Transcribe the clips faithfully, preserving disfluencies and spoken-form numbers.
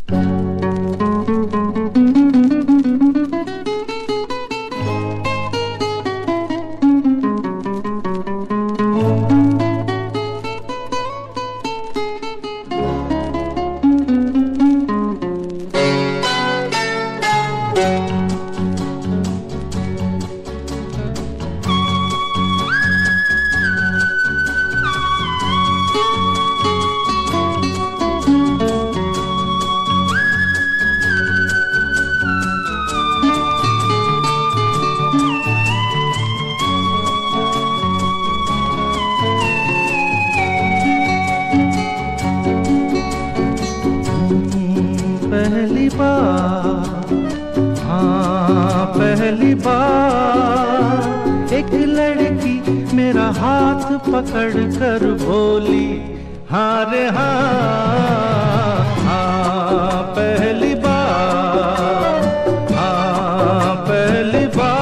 पहली बार, हाँ पहली बार एक लड़की मेरा हाथ पकड़ कर बोली हाँ रे हाँ, हाँ पहली बार, हाँ पहली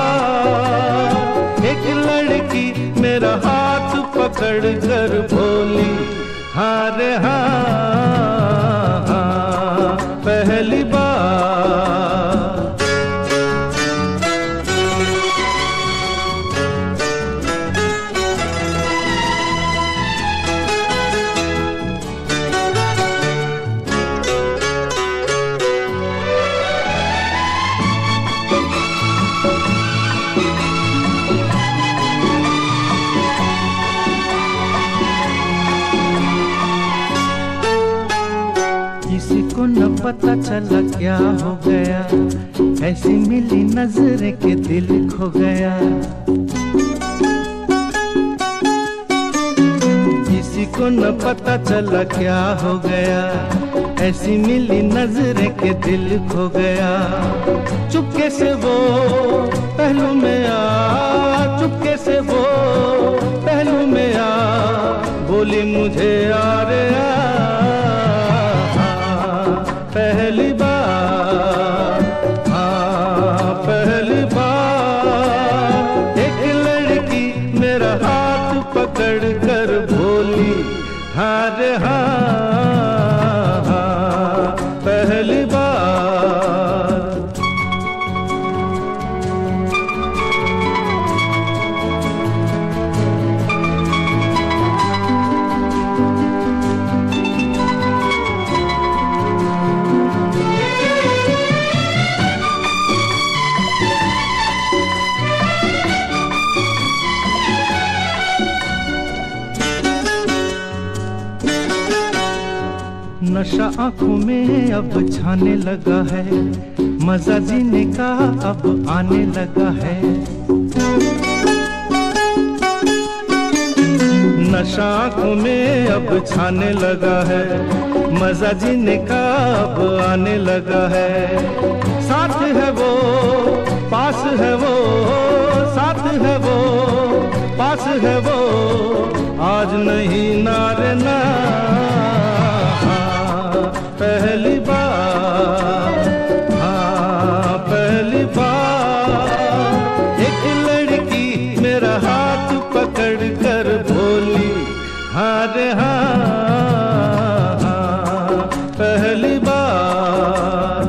बार एक लड़की मेरा हाथ पकड़ कर बोली हाँ रे हाँ, पहली बार। किसी को न पता चला क्या हो गया, ऐसी मिली नजर के दिल खो गया। किसी को न पता चला क्या हो गया, ऐसी मिली नजर के दिल खो गया। चुपके से वो पहलू में आ, चुपके से वो पहलू में आ, बोली मुझे यार पहली बार, हाँ पहली बार एक लड़की मेरा हाथ पकड़ कर बोली हाँ रे हाँ, हाँ पहली बार। नशा आंखों में अब छाने लगा है, मजा जीने का अब आने लगा है। नशा आंखों में अब छाने लगा है, मजा जीने का अब आने लगा है। साथ है वो, पास है वो, साथ है वो, पास है वो, आज नहीं नारे ना। पहली बार, हाँ पहली बार एक लड़की मेरा हाथ पकड़ कर बोली हाँ रे हाँ, हाँ पहली बार।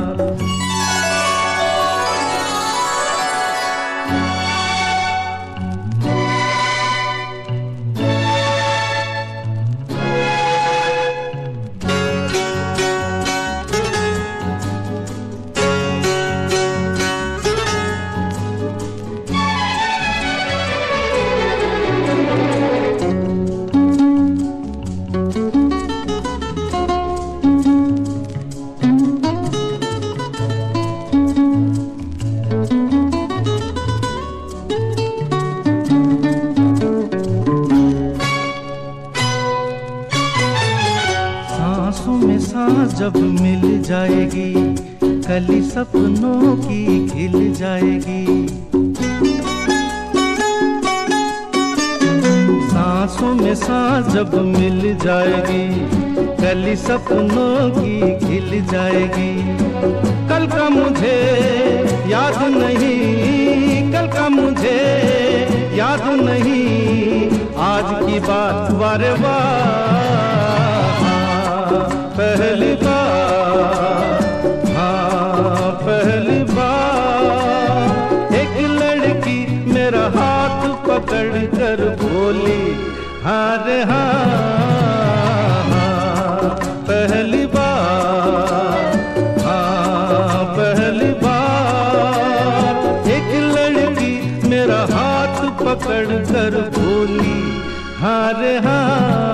सांसों में सांस जब मिल जाएगी, कली सपनों की खिल जाएगी। सांसों में सांस जब मिल जाएगी, कली सपनों की खिल जाएगी। कल का मुझे याद नहीं, कल का मुझे याद नहीं, आज की बात वारे वाह। पहली बार, हाँ रे हाँ, हाँ पहली बार, हाँ पहली बार एक लड़की मेरा हाथ पकड़ कर बोली हाँ रे हाँ।